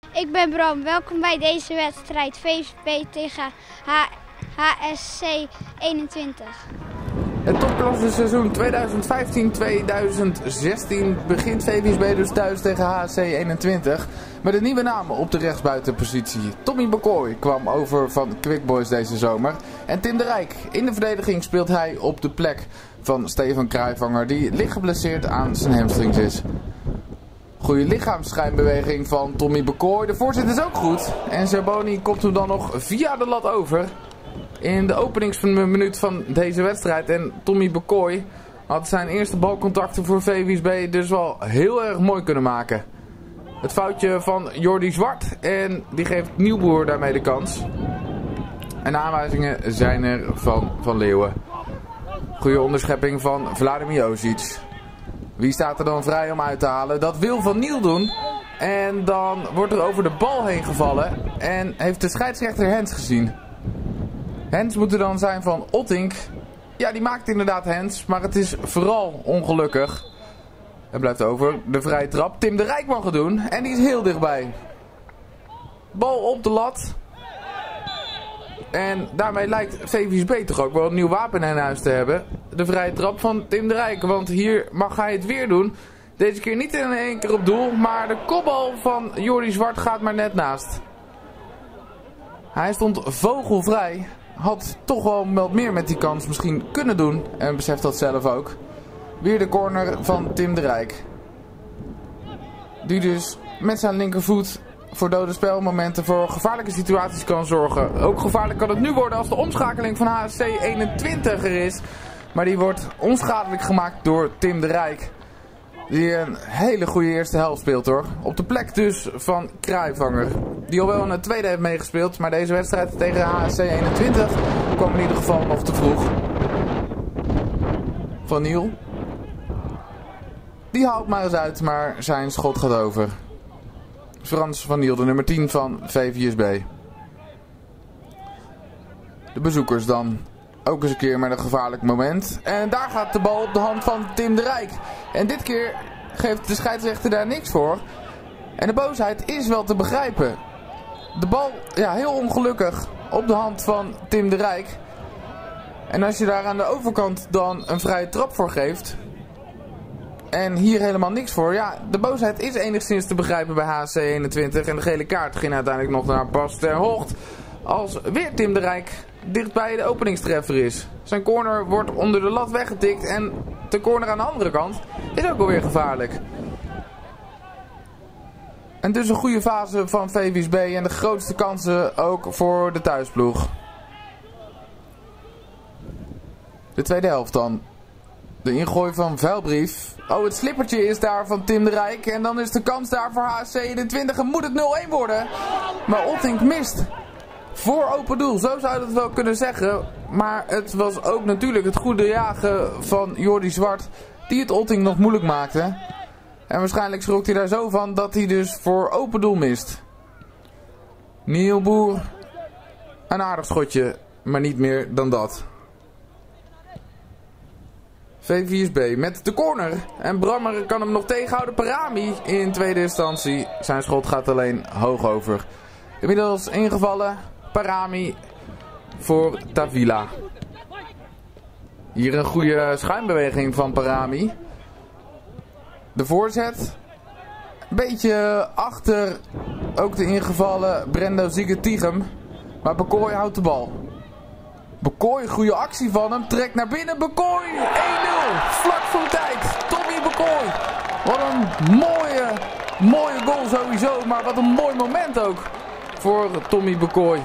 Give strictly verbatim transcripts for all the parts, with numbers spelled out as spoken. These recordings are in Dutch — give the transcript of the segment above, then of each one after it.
Ik ben Bram. Welkom bij deze wedstrijd V V B tegen H S C eenentwintig. Het topklasse seizoen tweeduizend vijftien tweeduizend zestien begint V V B dus thuis tegen H S C eenentwintig. Met een nieuwe naam op de rechtsbuitenpositie. Tommy Bekoy kwam over van Quick Boys deze zomer. En Tim de Rijk. In de verdediging speelt hij op de plek van Stefan Cruijffsvanger, die licht geblesseerd aan zijn hamstrings is. Goede lichaamsschijnbeweging van Tommy Bekoy. De voorzet is ook goed. En Zerboni komt hem dan nog via de lat over. In de openingsminuut van deze wedstrijd. En Tommy Bekoy had zijn eerste balcontacten voor V V B dus wel heel erg mooi kunnen maken. Het foutje van Jordi Zwart. En die geeft Nieuwboer daarmee de kans. En de aanwijzingen zijn er van Van Leeuwen. Goede onderschepping van Vladimir Josic. Wie staat er dan vrij om uit te halen? Dat wil Van Niel doen. En dan wordt er over de bal heen gevallen. En heeft de scheidsrechter Hens gezien. Hens moet er dan zijn van Ottink. Ja, die maakt inderdaad Hens. Maar het is vooral ongelukkig. Er blijft over de vrije trap. Tim de Rijk mag het doen. En die is heel dichtbij. Bal op de lat. En daarmee lijkt V V B toch ook wel een nieuw wapen in huis te hebben. De vrije trap van Tim de Rijk. Want hier mag hij het weer doen. Deze keer niet in één keer op doel. Maar de kopbal van Jordi Zwart gaat maar net naast. Hij stond vogelvrij. Had toch wel wat meer met die kans misschien kunnen doen. En beseft dat zelf ook. Weer de corner van Tim de Rijk. Die dus met zijn linkervoet voor dode spelmomenten voor gevaarlijke situaties kan zorgen. Ook gevaarlijk kan het nu worden als de omschakeling van H S C eenentwintig er is. Maar die wordt onschadelijk gemaakt door Tim de Rijk. Die een hele goede eerste helft speelt hoor. Op de plek dus van Cruijffsvanger. Die al wel in de tweede heeft meegespeeld. Maar deze wedstrijd tegen H S C eenentwintig kwam in ieder geval nog te vroeg. Van Niel. Die haalt maar eens uit, maar zijn schot gaat over. Frans van Niel, de nummer tien van V V S B. De bezoekers dan. Ook eens een keer met een gevaarlijk moment. En daar gaat de bal op de hand van Tim de Rijk. En dit keer geeft de scheidsrechter daar niks voor. En de boosheid is wel te begrijpen. De bal, ja, heel ongelukkig op de hand van Tim de Rijk. En als je daar aan de overkant dan een vrije trap voor geeft. En hier helemaal niks voor. Ja, de boosheid is enigszins te begrijpen bij H S C eenentwintig. En de gele kaart ging uiteindelijk nog naar Bas ter Hocht. Als weer Tim de Rijk dichtbij de openingstreffer is. Zijn corner wordt onder de lat weggetikt. En de corner aan de andere kant is ook alweer gevaarlijk. En dus een goede fase van V V S B. En de grootste kansen ook voor de thuisploeg. De tweede helft dan. De ingooi van Vuilbrief. Oh, het slippertje is daar van Tim de Rijk. En dan is de kans daar voor H S C eenentwintig. En moet het nul één worden. Maar Ottink mist. Voor open doel. Zo zou je het wel kunnen zeggen. Maar het was ook natuurlijk het goede jagen van Jordi Zwart. Die het Ottink nog moeilijk maakte. En waarschijnlijk schrok hij daar zo van dat hij dus voor open doel mist. Nieuwboer. Een aardig schotje. Maar niet meer dan dat. V V S B met de corner. En Brammer kan hem nog tegenhouden. Parami in tweede instantie. Zijn schot gaat alleen hoog over. Inmiddels ingevallen. Parami voor Tavila. Hier een goede schuimbeweging van Parami. De voorzet. Een beetje achter ook de ingevallen Brendo Ziege-Tichem. Maar Bekoy houdt de bal. Bekoy, goede actie van hem. Trekt naar binnen. Bekoy. één nul. Vlak voor tijd. Tommy Bekoy. Wat een mooie, mooie goal sowieso. Maar wat een mooi moment ook voor Tommy Bekoy.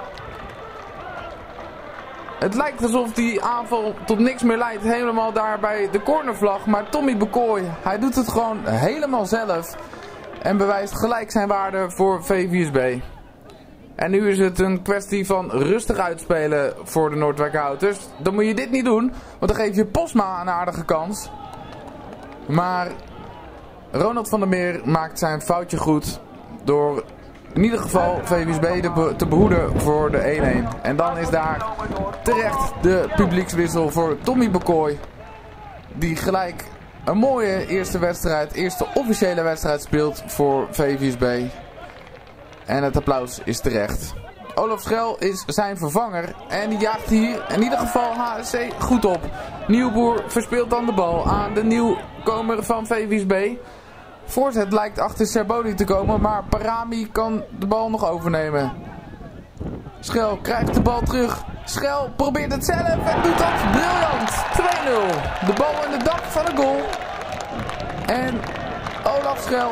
Het lijkt alsof die aanval tot niks meer leidt. Helemaal daar bij de cornervlag. Maar Tommy Bekoy, hij doet het gewoon helemaal zelf. En bewijst gelijk zijn waarde voor V V S B. En nu is het een kwestie van rustig uitspelen voor de Noordwijkerhouters. Dan moet je dit niet doen, want dan geef je Posma een aardige kans. Maar Ronald van der Meer maakt zijn foutje goed door in ieder geval V V S B te behoeden voor de één één. En dan is daar terecht de publiekswissel voor Tommy Bekoy. Die gelijk een mooie eerste wedstrijd, eerste officiële wedstrijd speelt voor V V S B. En het applaus is terecht. Olaf Schrel is zijn vervanger en die jaagt hier in ieder geval H S C goed op. Nieuwboer verspeelt dan de bal aan de nieuwkomer van V V S B. Voorzet lijkt achter Serbodi te komen, maar Parami kan de bal nog overnemen. Schrel krijgt de bal terug. Schrel probeert het zelf en doet dat briljant. twee nul. De bal in de dak van de goal. En Olaf Schrel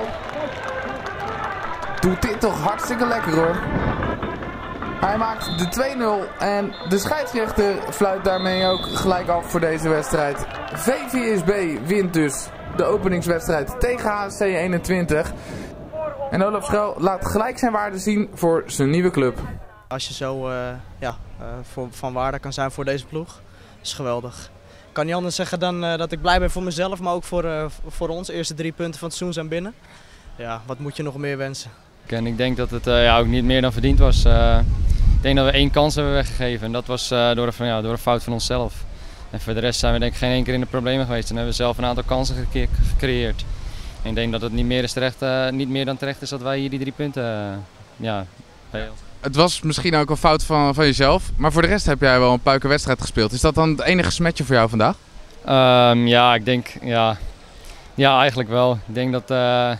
doet dit toch hartstikke lekker hoor. Hij maakt de twee nul en de scheidsrechter fluit daarmee ook gelijk af voor deze wedstrijd. V V S B wint dus de openingswedstrijd tegen H S C eenentwintig. En Olaf Schrel laat gelijk zijn waarde zien voor zijn nieuwe club. Als je zo uh, ja, uh, voor, van waarde kan zijn voor deze ploeg, is geweldig. Ik kan niet anders zeggen dan uh, dat ik blij ben voor mezelf, maar ook voor, uh, voor ons. De eerste drie punten van het seizoen zijn binnen. Ja, wat moet je nog meer wensen? En ik denk dat het uh, ja, ook niet meer dan verdiend was. Uh, ik denk dat we één kans hebben weggegeven en dat was uh, door, een, ja, door een fout van onszelf. En voor de rest zijn we denk ik geen één keer in de problemen geweest en hebben we zelf een aantal kansen gecre gecreëerd. En ik denk dat het niet meer, is terecht, uh, niet meer dan terecht is dat wij hier die drie punten uh, ja, bij ons. Het was misschien ook een fout van, van jezelf, maar voor de rest heb jij wel een puikenwedstrijd gespeeld. Is dat dan het enige smetje voor jou vandaag? Um, ja, ik denk, ja, ja, eigenlijk wel. Ik denk dat uh,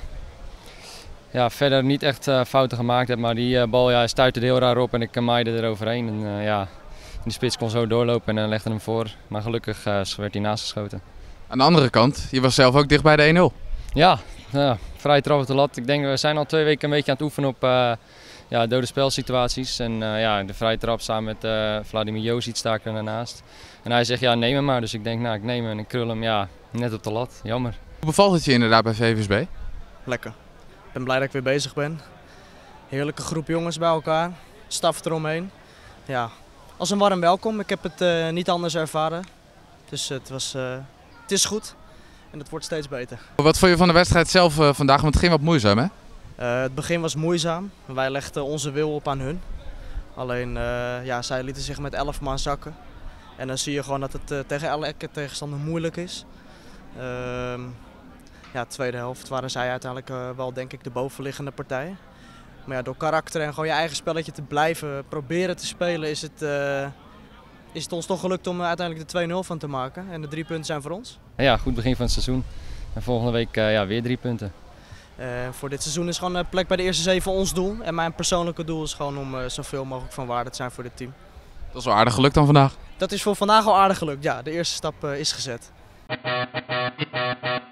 ja, verder niet echt uh, fouten gemaakt heb, maar die uh, bal ja, stuitte er heel raar op en ik maaide er overheen. En, uh, ja, de spits kon zo doorlopen en uh, legde hem voor, maar gelukkig uh, werd hij naast geschoten. Aan de andere kant, je was zelf ook dicht bij de één nul. Ja, ja, vrij trap op de lat. Ik denk, we zijn al twee weken een beetje aan het oefenen op uh, ja, dode spelsituaties. En uh, ja, de vrije trap samen met uh, Vladimir Josic sta ik er daarnaast. En hij zegt ja, neem hem maar. Dus ik denk nou, ik neem hem en ik krul hem ja, net op de lat. Jammer. Hoe bevalt het je inderdaad bij V V S B? Lekker. Ik ben blij dat ik weer bezig ben. Heerlijke groep jongens bij elkaar. Staf eromheen. Ja, als een warm welkom. Ik heb het uh, niet anders ervaren. Dus het, was, uh, het is goed. En het wordt steeds beter. Wat vond je van de wedstrijd zelf uh, vandaag? Want het ging wat moeizaam hè? Uh, het begin was moeizaam. Wij legden onze wil op aan hun. Alleen uh, ja, zij lieten zich met elf man zakken. En dan zie je gewoon dat het uh, tegen elke tegenstander moeilijk is. Uh, ja, de tweede helft waren zij uiteindelijk uh, wel denk ik de bovenliggende partij. Maar ja, door karakter en gewoon je eigen spelletje te blijven proberen te spelen is het, uh, is het ons toch gelukt om uiteindelijk de twee nul van te maken. En de drie punten zijn voor ons. Ja, goed begin van het seizoen. En volgende week uh, ja, weer drie punten. Uh, voor dit seizoen is gewoon een plek bij de eerste zeven ons doel. En mijn persoonlijke doel is gewoon om uh, zoveel mogelijk van waarde te zijn voor dit team. Dat is wel aardig gelukt dan vandaag. Dat is voor vandaag al aardig gelukt. Ja, de eerste stap uh, is gezet.